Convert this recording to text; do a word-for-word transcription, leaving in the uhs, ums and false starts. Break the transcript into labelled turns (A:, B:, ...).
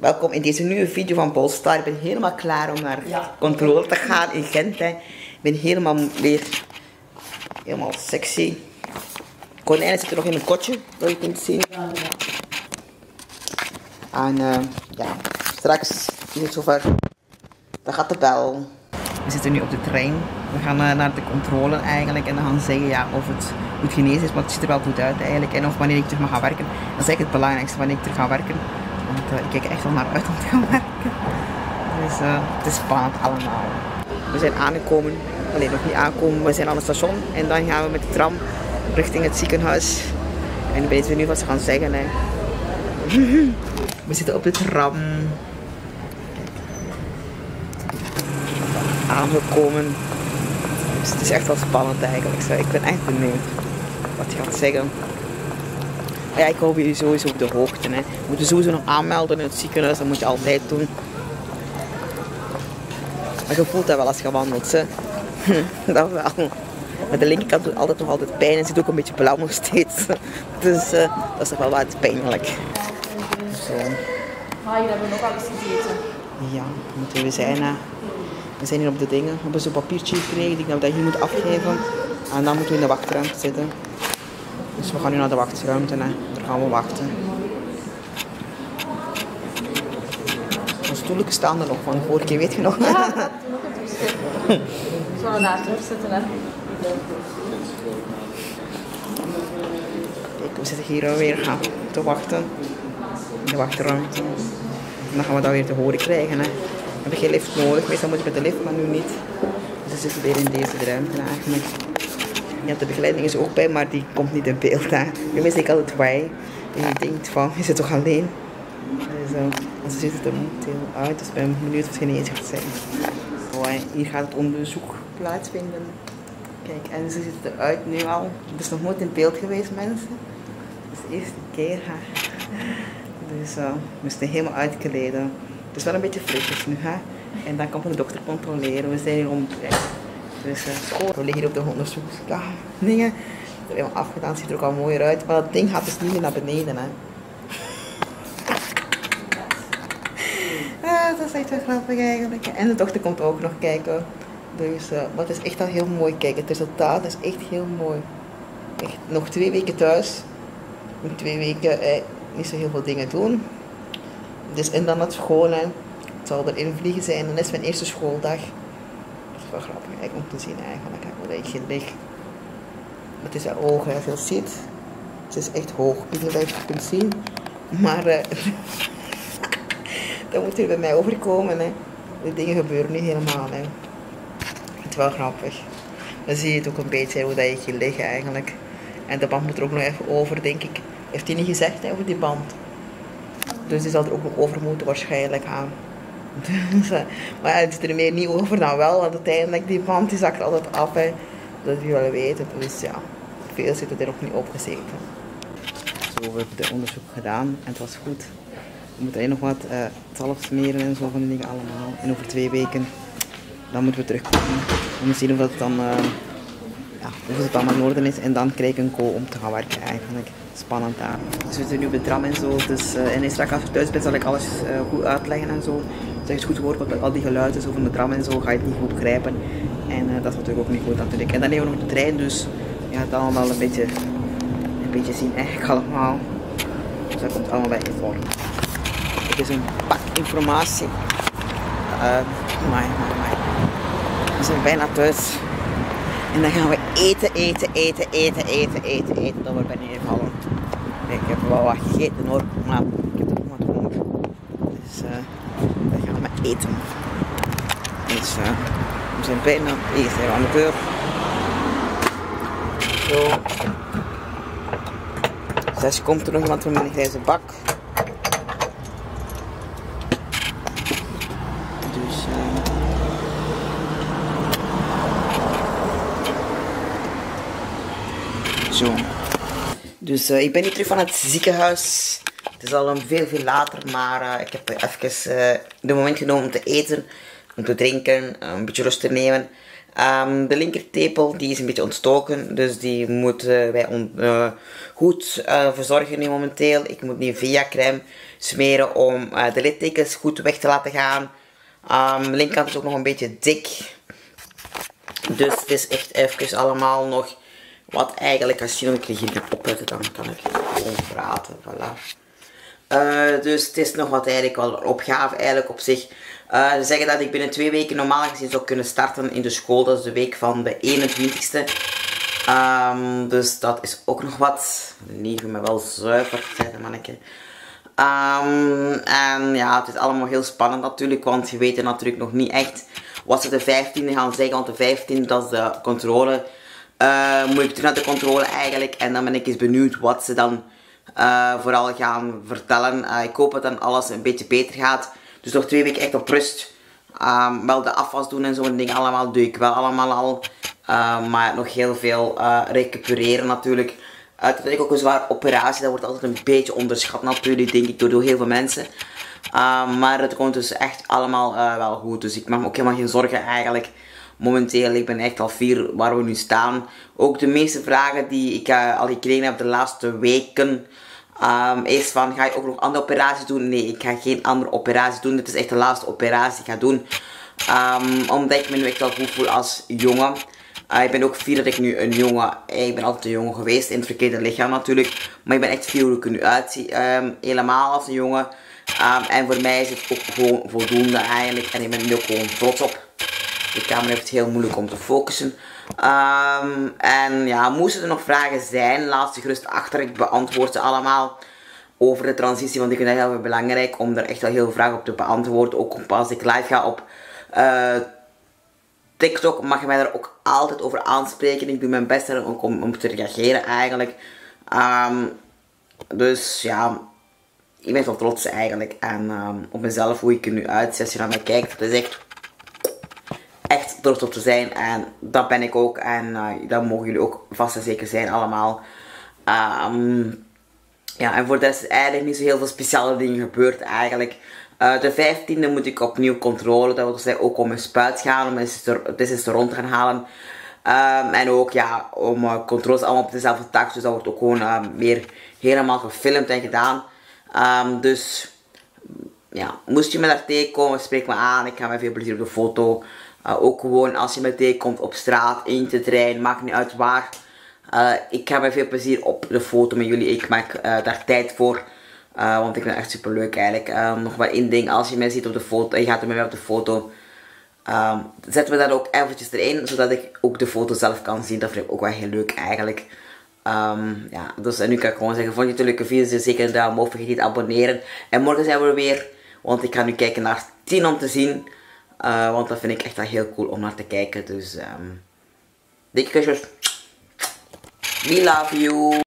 A: Welkom in deze nieuwe video van Polestar. Ik ben helemaal klaar om naar ja. controle te gaan in Gent. Hè. Ik ben helemaal weer helemaal sexy. Konijnen zitten nog in een kotje, dat je kunt zien. Ja, ja. En uh, ja, straks is het zover. Dan gaat de bel. We zitten nu op de trein. We gaan uh, naar de controle eigenlijk en dan gaan ze zeggen ja, of het goed genezen is, maar het ziet er wel goed uit eigenlijk. En of wanneer ik terug mag gaan werken. Dat is eigenlijk het belangrijkste, wanneer ik terug ga werken. Want uh, ik kijk er echt wel naar uit om te gaan werken. Dus uh, het is spannend allemaal. We zijn aangekomen, alleen nog niet aangekomen, we zijn aan het station. En dan gaan we met de tram richting het ziekenhuis. En weten we nu wat ze gaan zeggen. Hè. We zitten op de tram. Aangekomen. Dus het is echt wel spannend eigenlijk. Zo. Ik ben echt benieuwd wat hij gaat zeggen. Maar ja, ik hoop jullie sowieso op de hoogte. Hè. We moeten sowieso nog aanmelden in het ziekenhuis, dat moet je altijd doen. Maar je voelt dat wel als je wandelt. Hè. Dat wel. Maar de linkerkant doet altijd nog altijd pijn en zit ook een beetje blauw nog steeds. Dus uh, dat is toch wel wat pijnlijk. Zo.
B: Ah, hier hebben we nog alles gegeten.
A: Ja, moeten we zijn. Hè. We zijn hier op de dingen. We hebben zo'n papiertje gekregen die ik dat hier moet afgeven. En dan moeten we in de wachtruimte zitten. Dus we gaan nu naar de wachtruimte. Hè. Daar gaan we wachten. De stoelen staan er nog van de vorige keer, weet je nog?
B: Ja, dat nog een toestel. Zullen we daar terug zitten, hè?
A: Kijk, we zitten hier alweer gaan te wachten. In de wachtruimte. En dan gaan we dat weer te horen krijgen. Hè. We hebben geen lift nodig, meestal moet je met de lift, maar nu niet. Dus we zitten weer in deze ruimte eigenlijk. Ja, de begeleiding is er ook bij, maar die komt niet in beeld. Hè. Nu mis ik altijd wij. En je denkt van, je zit toch alleen? Dus, uh, en ze ziet het er momenteel uit, dus ik ben benieuwd of het genezen gaat zijn. Oh, hier gaat het onderzoek plaatsvinden. Kijk, en ze ziet eruit nu al. Het is nog nooit in beeld geweest, mensen. Het is de eerste keer. Hè. Dus uh, we zijn helemaal uitgeleden. Het is wel een beetje frisjes nu, hè. En dan komt de dokter controleren. We zijn hier om dus, uh, school. We liggen hier op de onderzoekskamer. Dingen. Het is helemaal afgedaan, ziet er ook al mooier uit. Maar dat ding gaat dus niet meer naar beneden, hè. Ah, dat is echt wel grappig eigenlijk. En de dokter komt ook nog kijken. Dus, uh, maar het is echt al heel mooi. Kijk, het resultaat is echt heel mooi. Echt nog twee weken thuis. In twee weken eh, niet zo heel veel dingen doen. Dus en dan het school. Hè. Het zal erin vliegen zijn. Dan is mijn eerste schooldag. Dat is wel grappig eigenlijk om te zien eigenlijk. Hoe dat je ligt. Het is haar ogen, als je het ziet. Het is echt hoog. Ik weet niet of je het kunt zien. Maar uh, dat moet hier bij mij overkomen. Hè. De dingen gebeuren niet helemaal. Hè. Het is wel grappig. Dan zie je het ook een beetje hoe dat je hier ligt eigenlijk. En de band moet er ook nog even over, denk ik. Heeft hij niet gezegd hè, over die band. Dus die zal er ook nog over moeten waarschijnlijk aan. Dus, uh, maar ja, het zit er meer niet over dan wel. Want uiteindelijk die band die zakt altijd af. Hè. Dat jullie wel weten. Dus ja, veel zitten er nog niet opgezeten. Zo, we hebben de onderzoek gedaan en het was goed. We moeten alleen nog wat uh, zalf smeren en zo van die dingen allemaal. En over twee weken dan moeten we terugkomen. Om te zien of het dan uh, ja, of het allemaal in orde is. En dan krijg ik een go om te gaan werken eigenlijk. Spannend daar. Dus we zitten nu op de tram en zo. Dus, uh, en straks als je thuis bent zal ik alles uh, goed uitleggen en zo. Dus als je het goed hoort met al die geluiden zo van de tram en zo, ga je het niet goed begrijpen. En uh, dat is natuurlijk ook niet goed natuurlijk. En dan hebben we nog de trein, dus je gaat het allemaal een beetje, een beetje zien eigenlijk allemaal. Dus dat komt allemaal bij in vorm. Het is een pak informatie. Uh, my, my, my. We zijn bijna thuis. En dan gaan we eten, eten, eten, eten, eten, eten, eten. Dat we bij neervallen. Ik heb wel wat gegeten hoor, maar ik heb ook wat honger. Dus uh, dan gaan we eten. Dus uh, we zijn bijna eerst even aan de deur. Zo. Dus komt er nog iemand met een grijze bak. Dus uh, zo. Dus uh, ik ben nu terug van het ziekenhuis. Het is al een veel, veel later, maar uh, ik heb even uh, de moment genomen om te eten, om te drinken, uh, een beetje rust te nemen. Um, de linkertepel die is een beetje ontstoken, dus die moeten wij on, uh, goed uh, verzorgen nu momenteel. Ik moet Nivea crème smeren om uh, de littekens goed weg te laten gaan. Um, de linkerkant is ook nog een beetje dik. Dus het is echt even allemaal nog wat eigenlijk, als je nog een keer kan opletten, dan kan ik gewoon praten. Voilà. Uh, dus het is nog wat eigenlijk wel een opgave eigenlijk op zich. Uh, ze zeggen dat ik binnen twee weken normaal gezien zou kunnen starten in de school. Dat is de week van de eenentwintigste. Um, dus dat is ook nog wat. De neven me wel zuiver, zei de manneke. Um, en ja, het is allemaal heel spannend natuurlijk, want je weet natuurlijk nog niet echt wat ze de vijftiende gaan zeggen. Want de vijftiende, dat is de controle. Uh, moet ik terug naar de controle eigenlijk. En dan ben ik eens benieuwd wat ze dan uh, vooral gaan vertellen. Uh, ik hoop dat dan alles een beetje beter gaat. Dus nog twee weken echt op rust. Um, wel de afwas doen en zo'n dingen allemaal doe ik wel allemaal al. Uh, maar nog heel veel uh, recupereren natuurlijk. Uh, dat is ook een zware operatie. Dat wordt altijd een beetje onderschat natuurlijk, denk ik, door heel veel mensen. Uh, maar het komt dus echt allemaal uh, wel goed. Dus ik maak me ook helemaal geen zorgen eigenlijk. Momenteel, ik ben echt al fier waar we nu staan. Ook de meeste vragen die ik uh, al gekregen heb de laatste weken. Um, is van, ga je ook nog andere operaties doen? Nee, ik ga geen andere operaties doen. Dit is echt de laatste operatie die ik ga doen. Um, omdat ik me nu echt wel goed voel als jongen. Uh, ik ben ook fier dat ik nu een jongen... Ik ben altijd een jongen geweest, in het verkeerde lichaam natuurlijk. Maar ik ben echt fier hoe ik er nu uitzie. Um, helemaal als een jongen. Um, en voor mij is het ook gewoon voldoende eigenlijk. En ik ben er ook gewoon trots op. De camera heeft het heel moeilijk om te focussen. Um, en ja, moesten er nog vragen zijn, laat ze gerust achter. Ik beantwoord ze allemaal over de transitie. Want ik vind het heel belangrijk om er echt wel heel veel vragen op te beantwoorden. Ook als ik live ga op uh, TikTok mag je mij daar ook altijd over aanspreken. Ik doe mijn best er ook om, om te reageren eigenlijk. Um, dus ja, ik ben wel trots eigenlijk. En um, op mezelf, hoe ik er nu uitzie. Als je naar mij kijkt, dat is echt... echt trots op te zijn en dat ben ik ook en uh, dat mogen jullie ook vast en zeker zijn allemaal. Um, ja, en voor de rest is eigenlijk niet zo heel veel speciale dingen gebeurd eigenlijk. Uh, de vijftiende moet ik opnieuw controle, dat wil zeggen ook om mijn spuit gaan, om eens er rond te gaan halen. Um, en ook ja, om uh, controles allemaal op dezelfde tak, dus dat wordt ook gewoon uh, weer helemaal gefilmd en gedaan. Um, dus ja, moest je me daar tegenkomen, spreek me aan, ik ga met veel plezier op de foto. Uh, ook gewoon als je me tegenkomt op straat, in de trein, maakt niet uit waar. Uh, ik ga met veel plezier op de foto met jullie. Ik maak uh, daar tijd voor. Uh, want ik vind het echt super leuk eigenlijk. Uh, nog maar één ding, als je mij ziet op de foto en je gaat er met mij op de foto. Um, zetten we dat ook eventjes erin, zodat ik ook de foto zelf kan zien. Dat vind ik ook wel heel leuk eigenlijk. Um, ja, dus en nu kan ik gewoon zeggen, vond je het een leuke video? Zeker een duim omhoog, vergeet niet te abonneren. En morgen zijn we er weer, want ik ga nu kijken naar tien om te zien. Uh, want dat vind ik echt wel heel cool om naar te kijken. Dus, um, dikke kusjes. We love you.